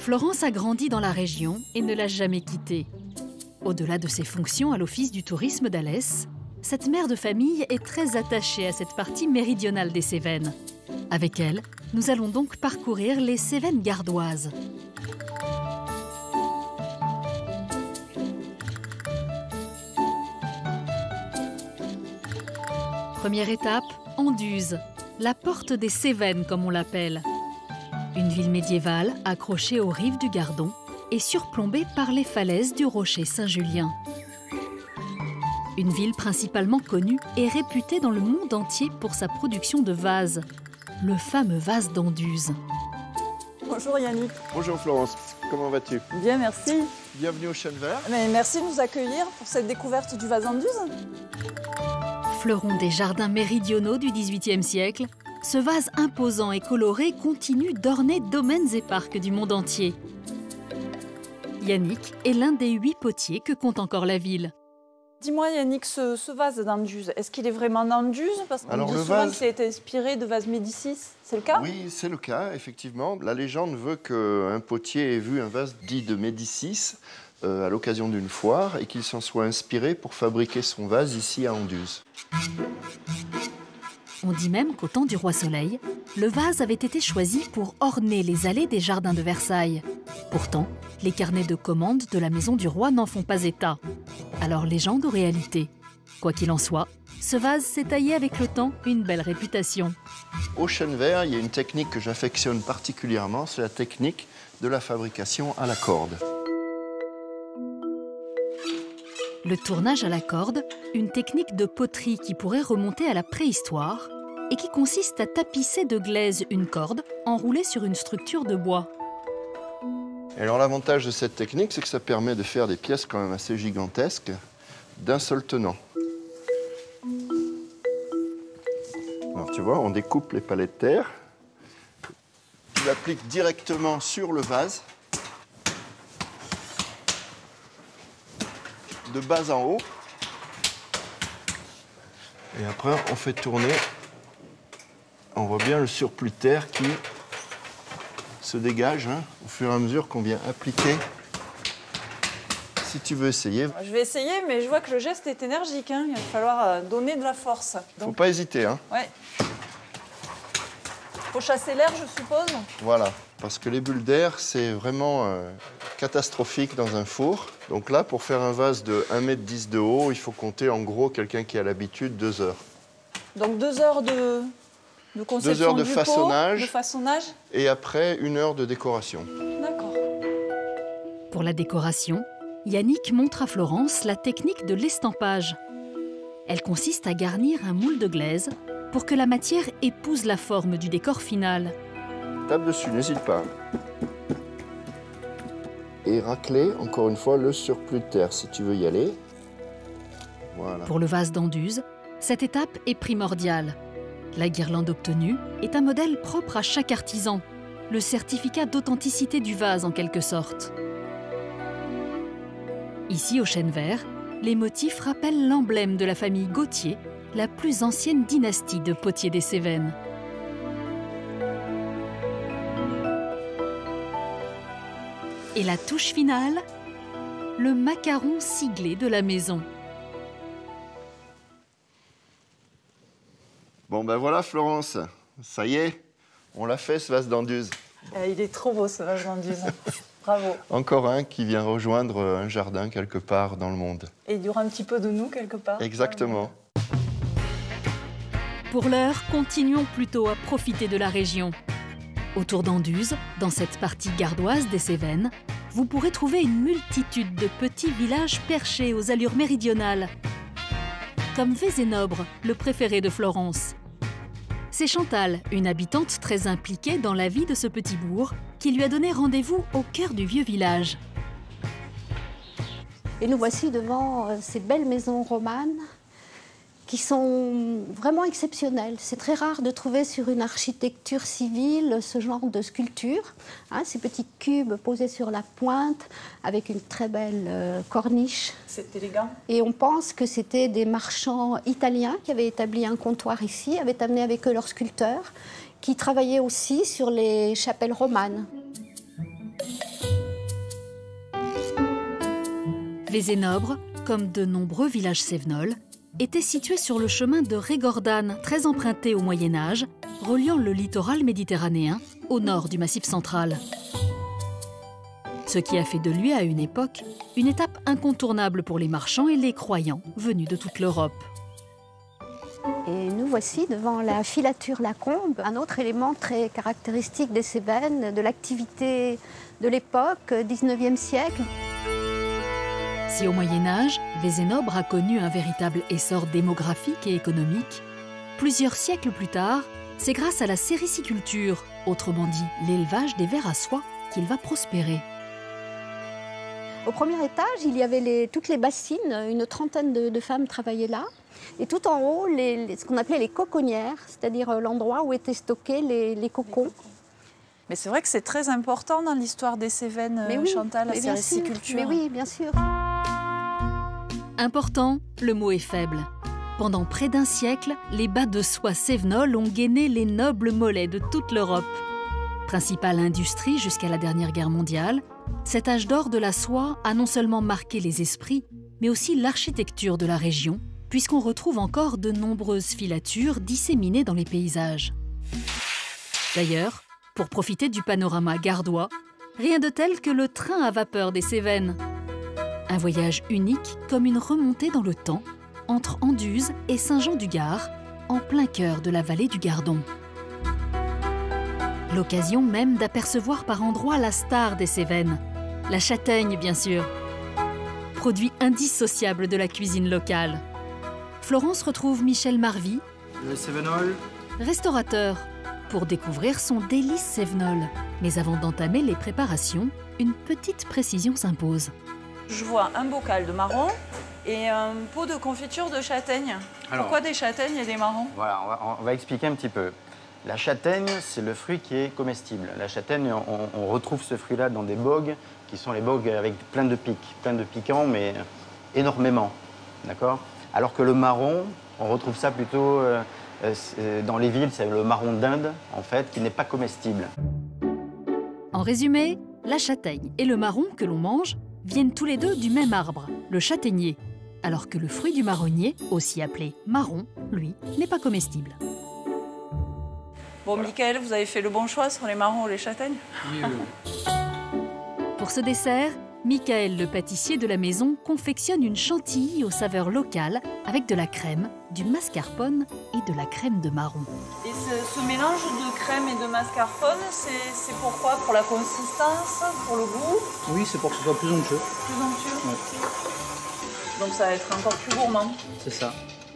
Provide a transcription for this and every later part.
Florence a grandi dans la région et ne l'a jamais quittée. Au-delà de ses fonctions à l'Office du tourisme d'Alès, cette mère de famille est très attachée à cette partie méridionale des Cévennes. Avec elle, nous allons donc parcourir les Cévennes gardoises. Première étape, Anduze, la porte des Cévennes comme on l'appelle. Une ville médiévale accrochée aux rives du Gardon et surplombée par les falaises du rocher Saint-Julien. Une ville principalement connue et réputée dans le monde entier pour sa production de vases, le fameux vase d'Anduze. Bonjour Yannick. Bonjour Florence, comment vas-tu? Bien, merci. Bienvenue au Chêne Vert. Mais merci de nous accueillir pour cette découverte du vase d'Anduze. Fleuron des jardins méridionaux du XVIIIe siècle, ce vase imposant et coloré continue d'orner domaines et parcs du monde entier. Yannick est l'un des 8 potiers que compte encore la ville. Dis-moi Yannick, ce vase d'Anduze, est-ce qu'il est vraiment d'Anduze? Parce qu'on dit souvent qu'il a été inspiré de vases Médicis, c'est le cas? Oui, c'est le cas, effectivement. La légende veut qu'un potier ait vu un vase dit de Médicis à l'occasion d'une foire et qu'il s'en soit inspiré pour fabriquer son vase ici à Anduze. On dit même qu'au temps du roi Soleil, le vase avait été choisi pour orner les allées des jardins de Versailles. Pourtant, les carnets de commandes de la maison du roi n'en font pas état. Alors légende ou réalité? Quoi qu'il en soit, ce vase s'est taillé avec le temps une belle réputation. Au Chêne Vert, il y a une technique que j'affectionne particulièrement, c'est la technique de la fabrication à la corde. Le tournage à la corde, une technique de poterie qui pourrait remonter à la préhistoire et qui consiste à tapisser de glaise une corde enroulée sur une structure de bois. Et alors l'avantage de cette technique, c'est que ça permet de faire des pièces quand même assez gigantesques d'un seul tenant. Alors tu vois, on découpe les palettes de terre, tu l'appliques directement sur le vase, de bas en haut, et après on fait tourner, on voit bien le surplus de terre qui se dégage au fur et à mesure qu'on vient appliquer. Si tu veux essayer. Je vais essayer, mais je vois que le geste est énergique. Il va falloir donner de la force. Faut pas hésiter. Ouais. Faut chasser l'air, je suppose. Voilà, parce que les bulles d'air, c'est vraiment catastrophique dans un four. Donc là, pour faire un vase de 1,10 m de haut, il faut compter en gros quelqu'un qui a l'habitude 2 heures. Donc 2 heures de conception 2 heures de du façonnage, façonnage. Et après 1 heure de décoration. D'accord. Pour la décoration, Yannick montre à Florence la technique de l'estampage. Elle consiste à garnir un moule de glaise pour que la matière épouse la forme du décor final. Tape dessus, n'hésite pas. Et racler, encore une fois, le surplus de terre, si tu veux y aller. Voilà. Pour le vase d'Anduze, cette étape est primordiale. La guirlande obtenue est un modèle propre à chaque artisan, le certificat d'authenticité du vase en quelque sorte. Ici, au Chêne Vert, les motifs rappellent l'emblème de la famille Gauthier, la plus ancienne dynastie de potiers des Cévennes. Et la touche finale, le macaron siglé de la maison. Bon ben voilà Florence, ça y est, on l'a fait ce vase d'Anduze. Il est trop beau ce vase d'Anduze. Bravo. Encore un qui vient rejoindre un jardin quelque part dans le monde. Et il y aura un petit peu de nous quelque part. Exactement. Pour l'heure, continuons plutôt à profiter de la région. Autour d'Anduze, dans cette partie gardoise des Cévennes, vous pourrez trouver une multitude de petits villages perchés aux allures méridionales, comme Vézénobre, le préféré de Florence. C'est Chantal, une habitante très impliquée dans la vie de ce petit bourg, qui lui a donné rendez-vous au cœur du vieux village. Et nous voici devant ces belles maisons romanes qui sont vraiment exceptionnelles. C'est très rare de trouver sur une architecture civile ce genre de sculpture. Ces petits cubes posés sur la pointe avec une très belle corniche. C'est élégant. Et on pense que c'était des marchands italiens qui avaient établi un comptoir ici, avaient amené avec eux leurs sculpteurs, qui travaillaient aussi sur les chapelles romanes. Vézénobre, comme de nombreux villages cévenols, était situé sur le chemin de Régordane, très emprunté au Moyen-Âge, reliant le littoral méditerranéen au nord du Massif central. Ce qui a fait de lui, à une époque, une étape incontournable pour les marchands et les croyants venus de toute l'Europe. Et nous voici devant la filature Lacombe, un autre élément très caractéristique des Cévennes, de l'activité de l'époque, 19e siècle. Si au Moyen-Âge, Vézénobre a connu un véritable essor démographique et économique, plusieurs siècles plus tard, c'est grâce à la sériciculture, autrement dit l'élevage des vers à soie, qu'il va prospérer. Au premier étage, il y avait toutes les bassines, une trentaine de femmes travaillaient là. Et tout en haut, ce qu'on appelait les coconnières, c'est-à-dire l'endroit où étaient stockés les cocons. Mais c'est vrai que c'est très important dans l'histoire des Cévennes, oui, Chantal, la sériciculture. Mais oui, bien sûr. Important, le mot est faible. Pendant près d'un siècle, les bas de soie cévenols ont gainé les nobles mollets de toute l'Europe. Principale industrie jusqu'à la dernière guerre mondiale, cet âge d'or de la soie a non seulement marqué les esprits, mais aussi l'architecture de la région, puisqu'on retrouve encore de nombreuses filatures disséminées dans les paysages. D'ailleurs, pour profiter du panorama gardois, rien de tel que le train à vapeur des Cévennes. Un voyage unique comme une remontée dans le temps, entre Anduze et Saint-Jean-du-Gard, en plein cœur de la vallée du Gardon. L'occasion même d'apercevoir par endroits la star des Cévennes, la châtaigne bien sûr, produit indissociable de la cuisine locale. Florence retrouve Michel Marvy, le cévenol, restaurateur, pour découvrir son délice cévenol. Mais avant d'entamer les préparations, une petite précision s'impose. Je vois un bocal de marron et un pot de confiture de châtaigne. Alors, pourquoi des châtaignes et des marrons? Voilà, on va expliquer un petit peu. La châtaigne, c'est le fruit qui est comestible. La châtaigne, on retrouve ce fruit-là dans des bogues, qui sont les bogues avec plein de piquants, mais énormément. D'accord? Alors que le marron, on retrouve ça plutôt dans les villes, c'est le marron d'Inde, en fait, qui n'est pas comestible. En résumé, la châtaigne et le marron que l'on mange viennent tous les deux du même arbre, le châtaignier, alors que le fruit du marronnier, aussi appelé marron, lui, n'est pas comestible. Bon, Michael, vous avez fait le bon choix sur les marrons ou les châtaignes? Oui. Pour ce dessert, Michael, le pâtissier de la maison, confectionne une chantilly aux saveurs locales avec de la crème, du mascarpone et de la crème de marron. Et ce mélange de crème et de mascarpone, c'est pourquoi? Pour la consistance? Pour le goût? Oui, c'est pour que ce soit plus onctueux. Plus onctueux? Ouais. Donc ça va être encore plus gourmand. C'est ça.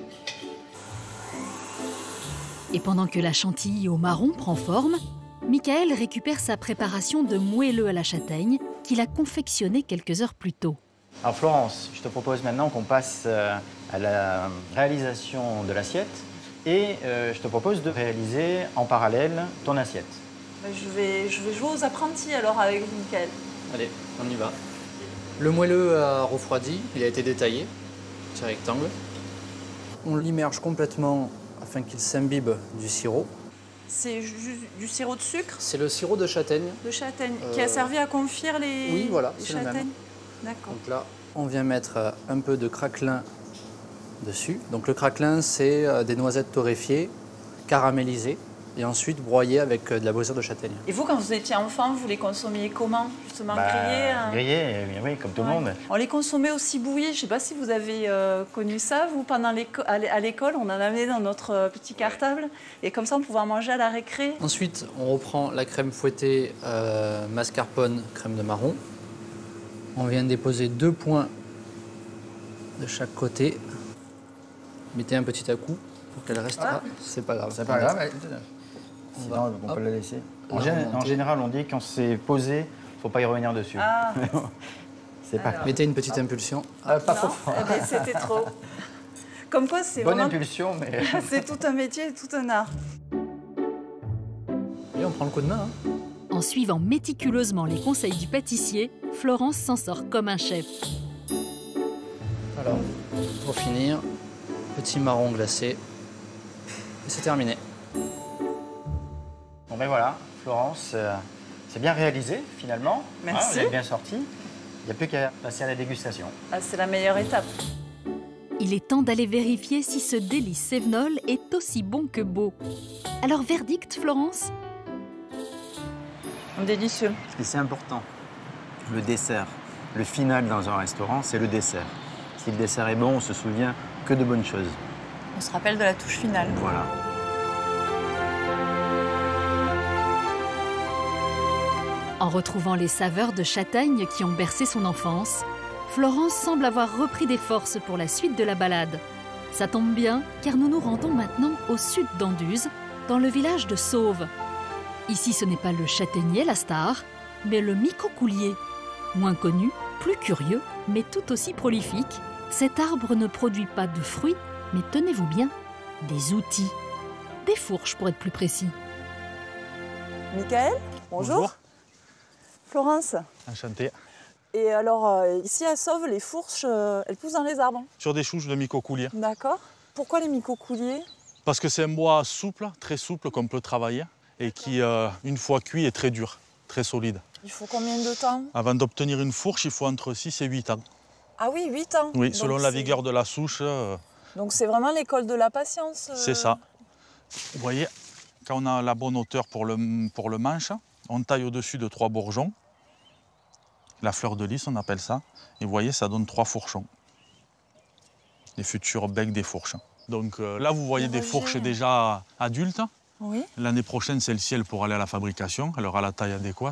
Et pendant que la chantilly au marron prend forme, Michael récupère sa préparation de moelleux à la châtaigne qu'il a confectionné quelques heures plus tôt. Alors Florence, je te propose maintenant qu'on passe à la réalisation de l'assiette et je te propose de réaliser en parallèle ton assiette. Je vais jouer aux apprentis alors avec vous, Michael. Allez, on y va. Le moelleux a refroidi, il a été détaillé, petit rectangle. On l'immerge complètement afin qu'il s'imbibe du sirop. C'est du sirop de sucre? C'est le sirop de châtaigne. De châtaigne, qui a servi à confire les, oui, voilà, les c'est le châtaignes? même. D'accord. Donc là, on vient mettre un peu de craquelin dessus. Donc le craquelin, c'est des noisettes torréfiées, caramélisées, et ensuite broyées avec de la brioche de châtaigne. Et vous, quand vous étiez enfant, vous les consommiez comment? Justement grillés? Grillés, oui, comme tout le monde. On les consommait aussi bouillis. Je ne sais pas si vous avez connu ça. Vous, pendant à l'école, on en amenait dans notre petit cartable. Et comme ça, on pouvait en manger à la récré. Ensuite, on reprend la crème fouettée mascarpone, crème de marron. On vient déposer 2 points de chaque côté. Mettez un petit à-coup pour qu'elle reste. Ah, c'est pas grave. C'est pas grave. Sinon, on peut la laisser. En général, on dit quand c'est posé, il ne faut pas y revenir dessus. Ah. C'est pas grave. Mettez une petite impulsion. Pas trop fort. Eh bien, c'était trop. Comme quoi, c'est bonne vraiment... impulsion, mais... c'est tout un métier, tout un art. Et on prend le coup de main. Hein. En suivant méticuleusement les conseils du pâtissier, Florence s'en sort comme un chef. Alors, pour finir, petit marron glacé. Et c'est terminé. Bon ben voilà, Florence, c'est bien réalisé finalement. Merci. Vous avez bien sorti. n'y a plus qu'à passer à la dégustation. Ah, c'est la meilleure étape. Il est temps d'aller vérifier si ce délice cévenol est aussi bon que beau. Alors verdict, Florence? Délicieux. C'est important. Le dessert, le final dans un restaurant, c'est le dessert. Si le dessert est bon, on se souvient que de bonnes choses. On se rappelle de la touche finale. Voilà. En retrouvant les saveurs de châtaigne qui ont bercé son enfance, Florence semble avoir repris des forces pour la suite de la balade. Ça tombe bien, car nous nous rendons maintenant au sud d'Anduze, dans le village de Sauve. Ici, ce n'est pas le châtaignier la star, mais le micocoulier. Moins connu, plus curieux, mais tout aussi prolifique, cet arbre ne produit pas de fruits, mais tenez-vous bien, des outils. Des fourches, pour être plus précis. Michael, bonjour. Florence. Enchanté. Et alors, ici à Sauve, les fourches, elles poussent dans les arbres. Sur des souches de micocoulier. D'accord. Pourquoi les micocouliers? Parce que c'est un bois souple, très souple, qu'on peut travailler et qui, une fois cuit, est très dur, très solide. Il faut combien de temps? Avant d'obtenir une fourche, il faut entre 6 et 8 ans. Ah oui, 8 ans. Oui, Donc selon la vigueur de la souche. Donc c'est vraiment l'école de la patience. C'est ça. Vous voyez, quand on a la bonne hauteur pour le manche, on taille au-dessus de 3 bourgeons. La fleur de lys, on appelle ça. Et vous voyez, ça donne 3 fourchons. Les futurs becs des fourches. Donc là, vous voyez des fourches déjà adultes. Oui. L'année prochaine, celle-ci, elle pourra aller à la fabrication. Elle aura la taille adéquate.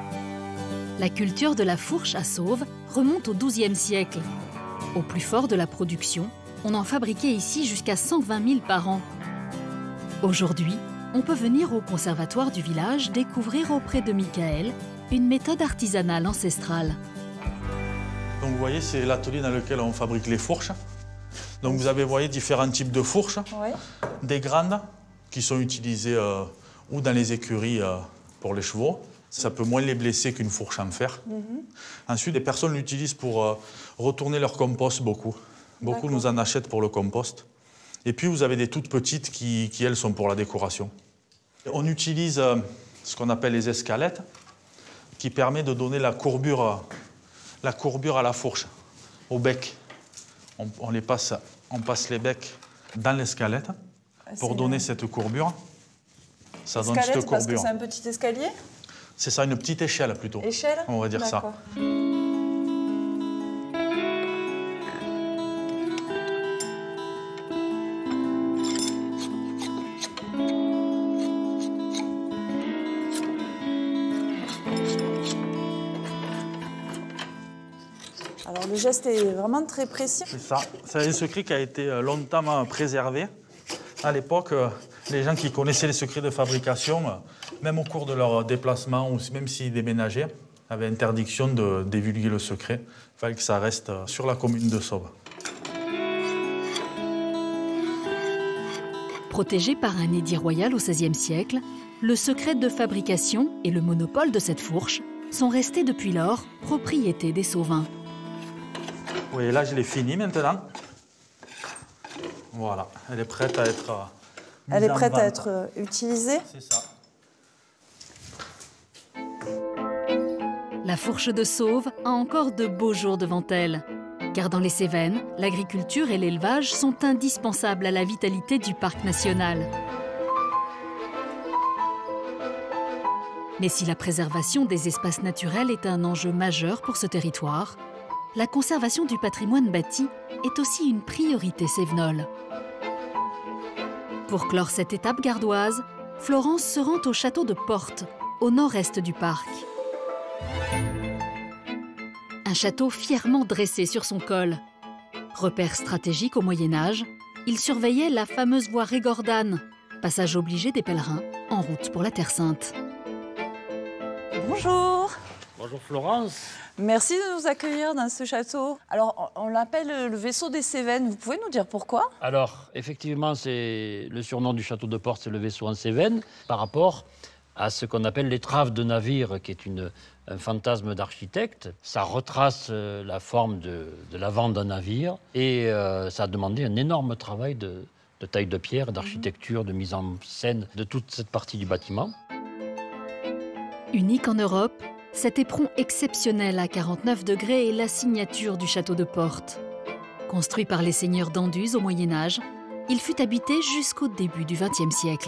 La culture de la fourche à Sauve remonte au XIIe siècle. Au plus fort de la production, on en fabriquait ici jusqu'à 120 000 par an. Aujourd'hui, on peut venir au conservatoire du village découvrir auprès de Michael une méthode artisanale ancestrale. Donc vous voyez, c'est l'atelier dans lequel on fabrique les fourches. Donc vous avez, vous voyez, différents types de fourches. Oui. Des grandes qui sont utilisées ou dans les écuries pour les chevaux. Ça peut moins les blesser qu'une fourche en fer. Ensuite, les personnes l'utilisent pour retourner leur compost beaucoup. Beaucoup nous en achètent pour le compost. Et puis vous avez des toutes petites qui elles, sont pour la décoration. On utilise ce qu'on appelle les escalettes, qui permet de donner la courbure à la fourche, au bec. On passe les becs dans l'escalette pour donner cette courbure. Ça donne cette courbure. Parce que c'est un petit escalier? C'est ça, une petite échelle plutôt. Échelle? On va dire ça. Alors le geste est vraiment très précis. C'est ça. C'est un secret qui a été longtemps préservé. À l'époque, les gens qui connaissaient les secrets de fabrication, même au cours de leur déplacement, ou même s'ils déménageaient, avaient interdiction de divulguer le secret. Il fallait que ça reste sur la commune de Sauve. Protégé par un édit royal au XVIe siècle, le secret de fabrication et le monopole de cette fourche sont restés depuis lors propriété des Sauvins. Oui, là, je l'ai fini maintenant. Voilà, elle est prête à être mise Elle est en prête vente. à être utilisée. C'est ça. La fourche de Sauve a encore de beaux jours devant elle. Car dans les Cévennes, l'agriculture et l'élevage sont indispensables à la vitalité du parc national. Mais si la préservation des espaces naturels est un enjeu majeur pour ce territoire, la conservation du patrimoine bâti est aussi une priorité cévenole. Pour clore cette étape gardoise, Florence se rend au château de Portes, au nord-est du parc. Un château fièrement dressé sur son col. Repère stratégique au Moyen-Âge, il surveillait la fameuse voie Régordane, passage obligé des pèlerins en route pour la Terre Sainte. Bonjour. Bonjour Florence. Merci de nous accueillir dans ce château. Alors, on l'appelle le vaisseau des Cévennes. Vous pouvez nous dire pourquoi? Alors, effectivement, c'est le surnom du château de Portes, c'est le vaisseau en Cévennes, par rapport à ce qu'on appelle l'étrave de navire, qui est un fantasme d'architecte. Ça retrace la forme de l'avant d'un navire et ça a demandé un énorme travail de taille de pierre, d'architecture, de mise en scène de toute cette partie du bâtiment. Unique en Europe, Cet éperon exceptionnel à 49 degrés est la signature du château de Portes. Construit par les seigneurs d'Anduze au Moyen-Âge, il fut habité jusqu'au début du XXe siècle.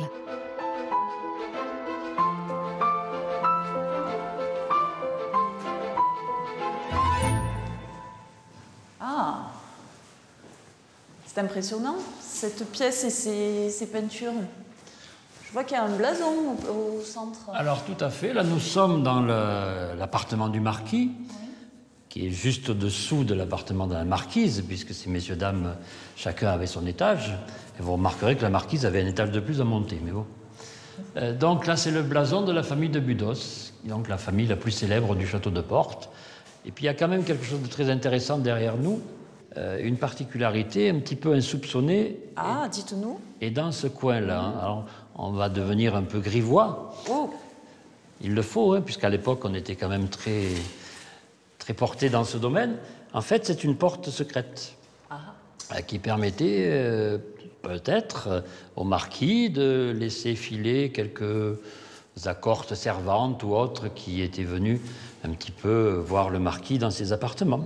Ah, c'est impressionnant, cette pièce et ces peintures. Je vois qu'il y a un blason au centre. Alors tout à fait, là nous sommes dans l'appartement du marquis, qui est juste au-dessous de l'appartement de la marquise, puisque ces messieurs, dames, chacun avait son étage. Et vous remarquerez que la marquise avait un étage de plus à monter, mais bon. Donc là, c'est le blason de la famille de Budos, donc la famille la plus célèbre du château de Portes. Et puis il y a quand même quelque chose de très intéressant derrière nous, une particularité un petit peu insoupçonnée. Ah, dites-nous. Et dans ce coin-là, alors, on va devenir un peu grivois. Oh. Il le faut, hein, puisqu'à l'époque, on était quand même très porté dans ce domaine. En fait, c'est une porte secrète qui permettait peut-être au marquis de laisser filer quelques accortes servantes ou autres qui étaient venus un petit peu voir le marquis dans ses appartements.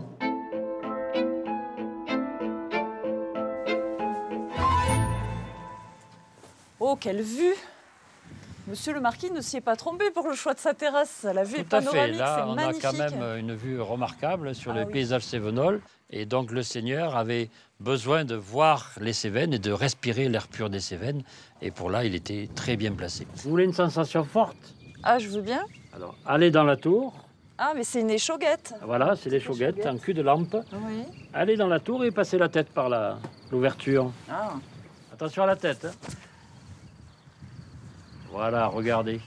Oh, quelle vue! Monsieur le marquis ne s'y est pas trompé pour le choix de sa terrasse. La vue est panoramique, c'est magnifique. Là, on a quand même une vue remarquable sur le paysage cévenol. Et donc, le seigneur avait besoin de voir les Cévennes et de respirer l'air pur des Cévennes. Et pour là, il était très bien placé. Vous voulez une sensation forte? Ah, je veux bien. Alors, allez dans la tour. Ah, mais c'est une échauguette. Voilà, c'est l'échauguette, un cul de lampe. Oui. Allez dans la tour et passez la tête par l'ouverture. Ah. Attention à la tête. Hein. Voilà, regardez.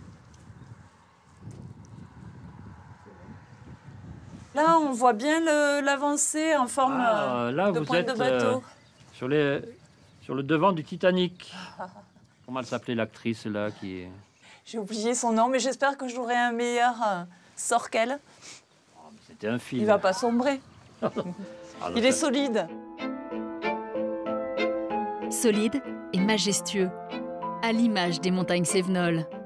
Là, on voit bien l'avancée en forme là, de vous pointe êtes, de bateau. Sur le devant du Titanic. Comment elle s'appelait l'actrice là qui est... J'ai oublié son nom, mais j'espère que j'aurai un meilleur sort qu'elle. C'était un film. Il va pas sombrer. Il est solide. Solide et majestueux, à l'image des montagnes cévenoles.